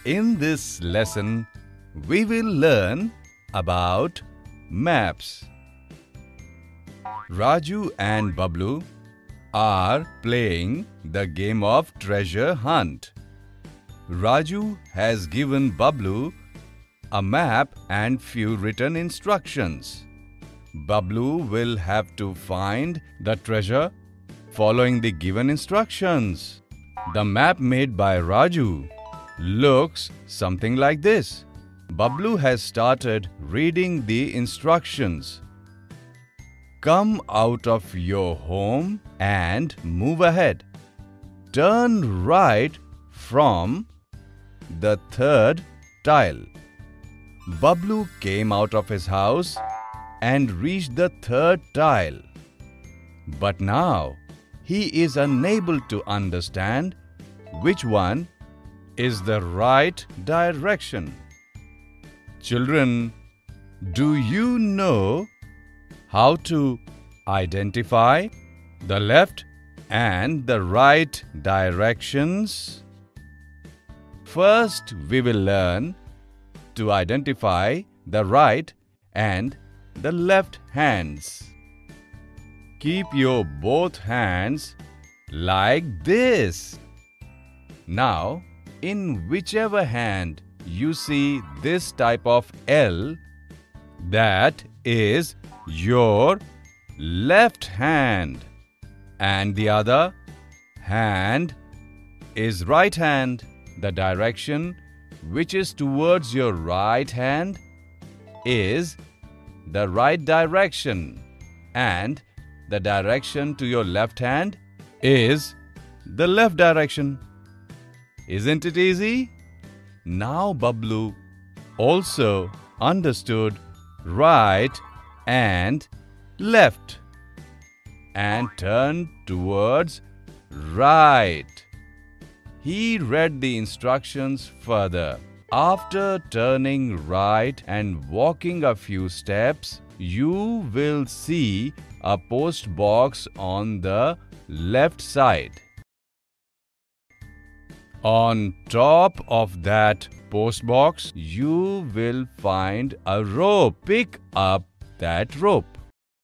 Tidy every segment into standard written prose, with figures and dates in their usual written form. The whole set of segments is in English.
In this lesson, we will learn about maps. Raju and Bablu are playing the game of treasure hunt. Raju has given Bablu a map and few written instructions. Bablu will have to find the treasure following the given instructions. The map made by Raju looks something like this. Bablu has started reading the instructions. Come out of your home and move ahead. Turn right from the third tile. Bablu came out of his house and reached the third tile. But now he is unable to understand which one is the right direction. Children, do you know how to identify the left and the right directions? First, we will learn to identify the right and the left hands. Keep your both hands like this. Now, in whichever hand you see this type of L, that is your left hand, and the other hand is right hand. The direction which is towards your right hand is the right direction, and the direction to your left hand is the left direction. Isn't it easy? Now Bablu also understood right and left and turned towards right. He read the instructions further. After turning right and walking a few steps, you will see a post box on the left side. On top of that post box, you will find a rope. Pick up that rope.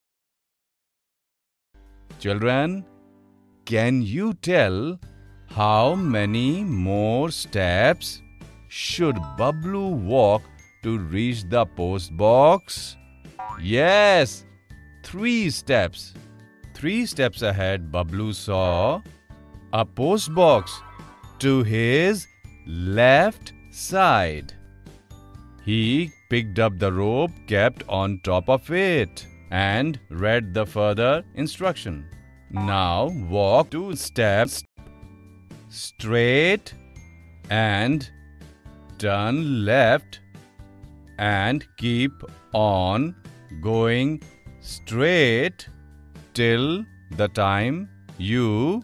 Children, can you tell how many more steps should Bablu walk to reach the post box? Yes, 3 steps. 3 steps ahead, Bablu saw a post box to his left side. He picked up the rope kept on top of it and read the further instruction. Now walk 2 steps straight and turn left and keep on going straight till the time you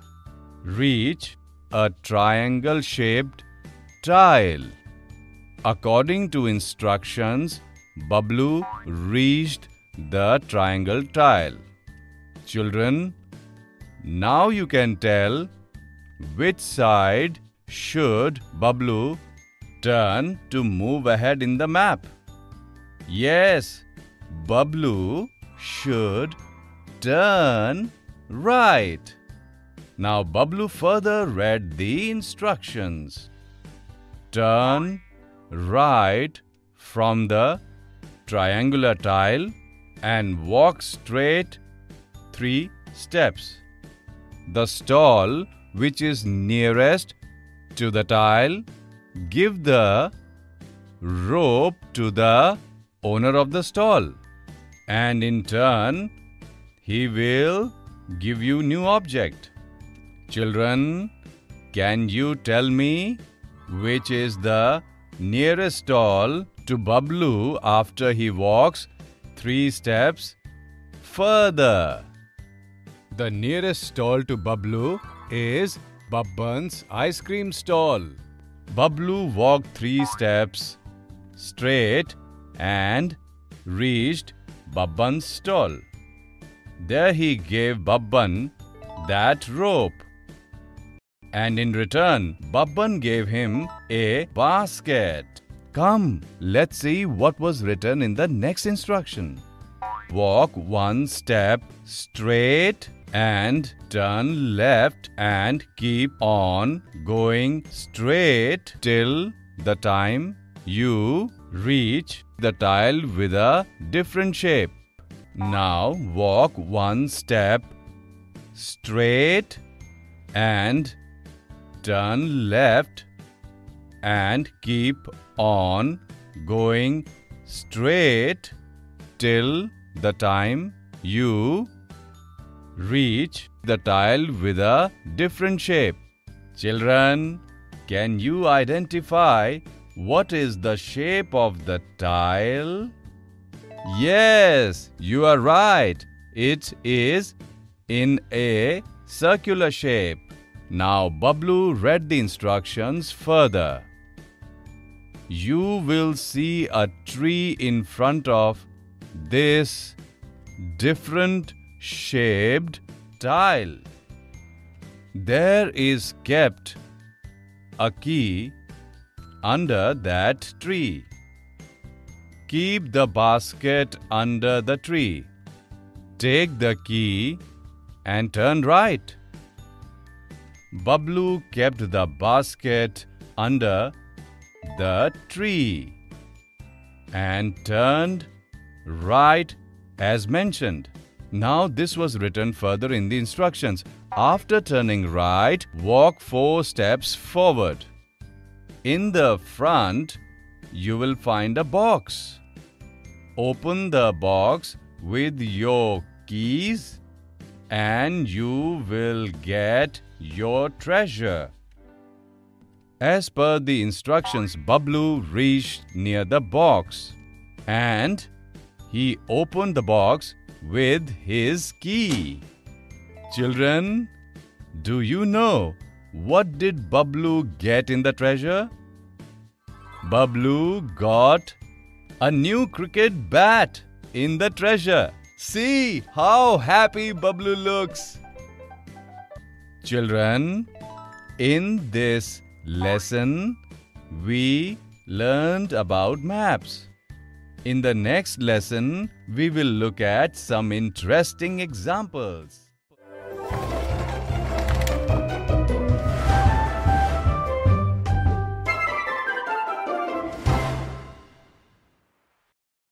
reach a triangle-shaped tile. According to instructions, Bablu reached the triangle tile. Children, now you can tell which side should Bablu turn to move ahead in the map. Yes, Bablu should turn right. Now Bablu further read the instructions. Turn right from the triangular tile and walk straight 3 steps. The stall which is nearest to the tile, give the rope to the owner of the stall, and in turn he will give you new object. Children, can you tell me which is the nearest stall to Bablu after he walks 3 steps further? The nearest stall to Bablu is Babban's ice cream stall. Bablu walked 3 steps straight and reached Babban's stall. There he gave Babban that rope. And in return, Babban gave him a basket. Come, let's see what was written in the next instruction. Walk 1 step straight and turn left and keep on going straight till the time you reach the tile with a different shape. Now walk 1 step straight and turn left and keep on going straight till the time you reach the tile with a different shape. Children, can you identify what is the shape of the tile? Yes, you are right. It is in a circular shape. Now Bablu read the instructions further. You will see a tree in front of this different shaped tile. There is kept a key under that tree. Keep the basket under the tree. Take the key and turn right. Bablu kept the basket under the tree and turned right as mentioned. Now this was written further in the instructions. After turning right, walk 4 steps forward. In the front, you will find a box. Open the box with your keys and you will get your treasure. As per the instructions, Bablu reached near the box and he opened the box with his key. Children, do you know what did Bablu get in the treasure? Bablu got a new cricket bat in the treasure. See how happy Bablu looks. Children, in this lesson, we learned about maps. In the next lesson, we will look at some interesting examples.